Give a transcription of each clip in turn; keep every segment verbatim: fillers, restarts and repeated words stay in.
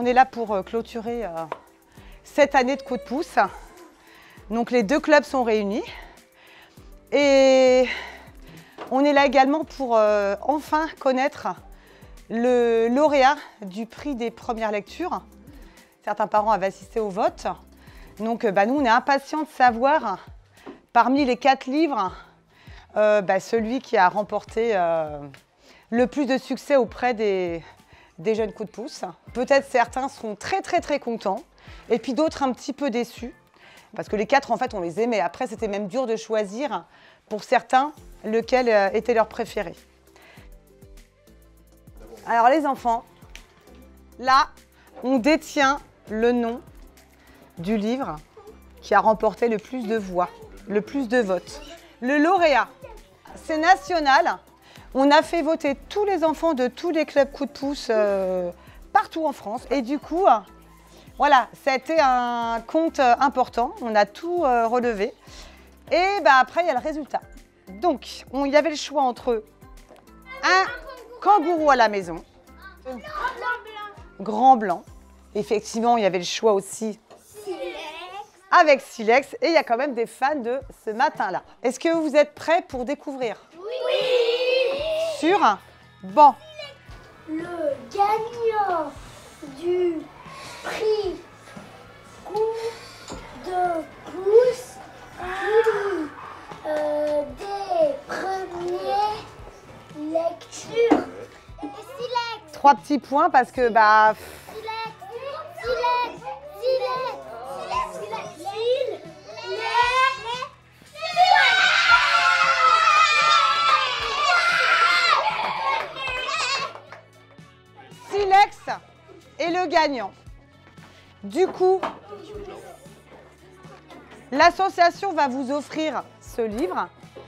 on est là pour euh, clôturer euh, cette année de coup de pouce. Donc les deux clubs sont réunis. Et on est là également pour euh, enfin connaître le lauréat du prix des premières lectures. Certains parents avaient assisté au vote. Donc bah, nous, on est impatients de savoir, parmi les quatre livres, euh, bah, celui qui a remporté euh, le plus de succès auprès des, des jeunes coups de pouce. Peut-être certains seront très très très contents, et puis d'autres un petit peu déçus. Parce que les quatre, en fait, on les aimait. Après, c'était même dur de choisir, pour certains, lequel euh, était leur préféré. Alors les enfants, là, on détient le nom du livre qui a remporté le plus de voix, le plus de votes. Le lauréat, c'est national. On a fait voter tous les enfants de tous les clubs coup de pouce euh, partout en France. Et du coup, euh, voilà, ça a été un compte euh, important. On a tout euh, relevé. Et bah, après, il y a le résultat. Donc, on, il y avait le choix entre un kangourou à la maison, grand blanc. Effectivement, il y avait le choix aussi avec Silex. Et il y a quand même des fans de ce matin-là. Est-ce que vous êtes prêts pour découvrir? Oui. Sûr? Bon. Le gagnant du prix coup de pouce euh, des premières lectures. Silex. Trois petits points parce que bah. Silex. Silex. Silex. Silex. Silex. Silex est le gagnant. Du coup, l'association va vous offrir ce livre.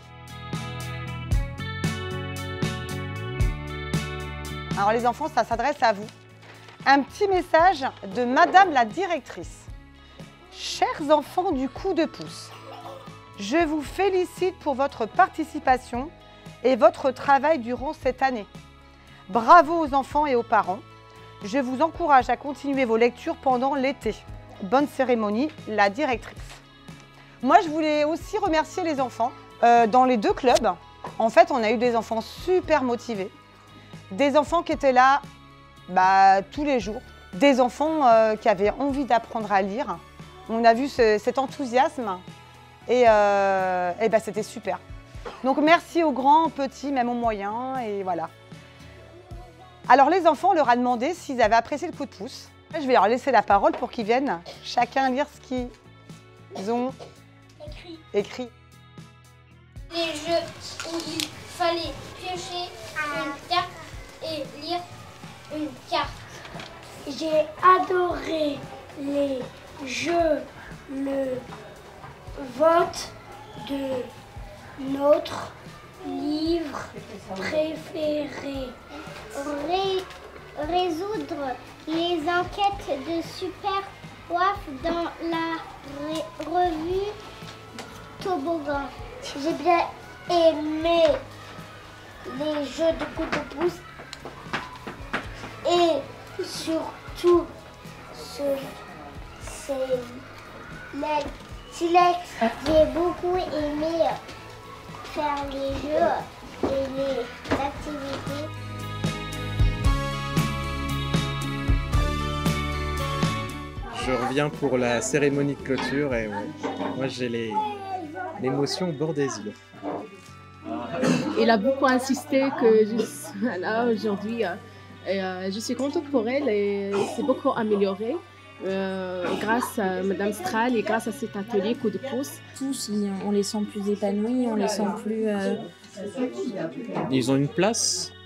Alors les enfants, ça s'adresse à vous. Un petit message de Madame la directrice. Chers enfants du coup de pouce, je vous félicite pour votre participation et votre travail durant cette année. Bravo aux enfants et aux parents. Je vous encourage à continuer vos lectures pendant l'été. Bonne cérémonie, la directrice. Moi, je voulais aussi remercier les enfants. Euh, dans les deux clubs, en fait, on a eu des enfants super motivés. Des enfants qui étaient là bah, tous les jours. Des enfants euh, qui avaient envie d'apprendre à lire. On a vu ce, cet enthousiasme et, euh, et bah, c'était super. Donc merci aux grands, aux petits, même aux moyens, et voilà. Alors les enfants, on leur a demandé s'ils avaient apprécié le coup de pouce. Je vais leur laisser la parole pour qu'ils viennent chacun lire ce qu'ils ont Écrit. écrit. Les jeux où il fallait piocher une carte et lire une carte. J'ai adoré les jeux, le vote de notre livre préféré. Ré résoudre les enquêtes de Super W A F dans la ré revue Toboggan. J'ai bien aimé les jeux de coups de pouce et surtout ce Silex. J'ai beaucoup aimé faire les jeux et les activités. Je reviens pour la cérémonie de clôture et ouais, moi j'ai les l'émotion au bord des yeux. Il a beaucoup insisté que je sois là aujourd'hui. Et, euh, je suis contente pour elle et c'est beaucoup amélioré euh, grâce à Madame Strahl et grâce à cet atelier coup de pouce. Tous, on les sent plus épanouis, on les sent plus... Euh... Ils ont une place